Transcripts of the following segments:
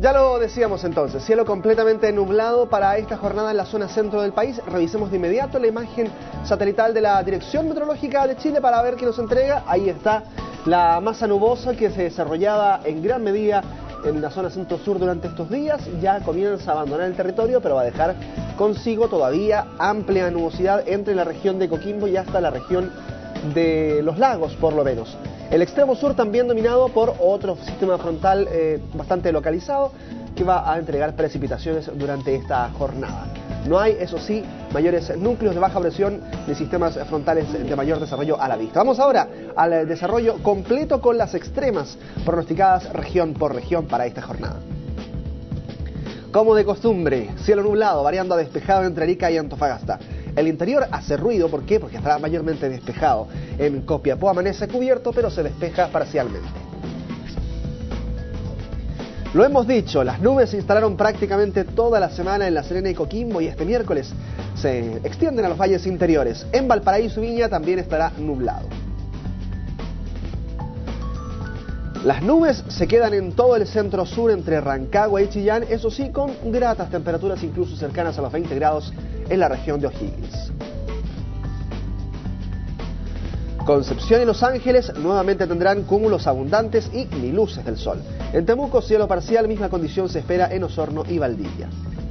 Ya lo decíamos entonces, cielo completamente nublado para esta jornada en la zona centro del país. Revisemos de inmediato la imagen satelital de la Dirección Meteorológica de Chile para ver qué nos entrega. Ahí está la masa nubosa que se desarrollaba en gran medida en la zona centro-sur durante estos días. Ya comienza a abandonar el territorio, pero va a dejar consigo todavía amplia nubosidad entre la región de Coquimbo y hasta la región de los lagos, por lo menos. El extremo sur también dominado por otro sistema frontal bastante localizado que va a entregar precipitaciones durante esta jornada. No hay, eso sí, mayores núcleos de baja presión ni sistemas frontales de mayor desarrollo a la vista. Vamos ahora al desarrollo completo con las extremas pronosticadas región por región para esta jornada. Como de costumbre, cielo nublado, variando a despejado entre Arica y Antofagasta. El interior hace ruido, ¿por qué? Porque estará mayormente despejado. En Copiapó amanece cubierto, pero se despeja parcialmente. Lo hemos dicho, las nubes se instalaron prácticamente toda la semana en La Serena y Coquimbo y este miércoles se extienden a los valles interiores. En Valparaíso y Viña también estará nublado. Las nubes se quedan en todo el centro-sur entre Rancagua y Chillán, eso sí, con gratas temperaturas incluso cercanas a los 20 grados en la región de O'Higgins. Concepción y Los Ángeles nuevamente tendrán cúmulos abundantes y ni luces del sol. En Temuco, cielo parcial, misma condición se espera en Osorno y Valdivia.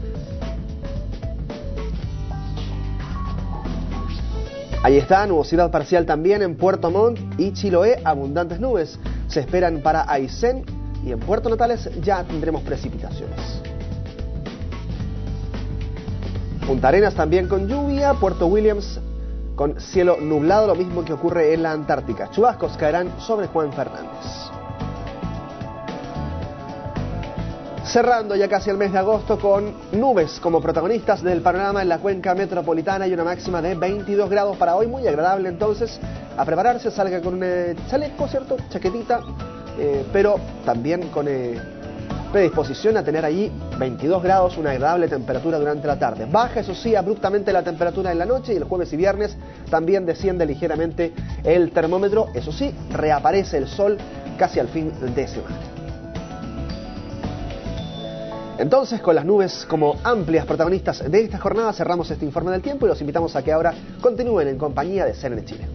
Ahí está, nubosidad parcial también en Puerto Montt y Chiloé, abundantes nubes se esperan para Aysén y en Puerto Natales ya tendremos precipitaciones. Punta Arenas también con lluvia, Puerto Williams con cielo nublado, lo mismo que ocurre en la Antártica. Chubascos caerán sobre Juan Fernández. Cerrando ya casi el mes de agosto con nubes como protagonistas del panorama en la cuenca metropolitana y una máxima de 22 grados para hoy, muy agradable entonces. A prepararse, salga con un chaleco, ¿cierto? Chaquetita, pero también con predisposición a tener allí 22 grados, una agradable temperatura durante la tarde. Baja, eso sí, abruptamente la temperatura en la noche y el jueves y viernes también desciende ligeramente el termómetro. Eso sí, reaparece el sol casi al fin de semana. Entonces, con las nubes como amplias protagonistas de esta jornada, cerramos este informe del tiempo y los invitamos a que ahora continúen en compañía de CNN Chile.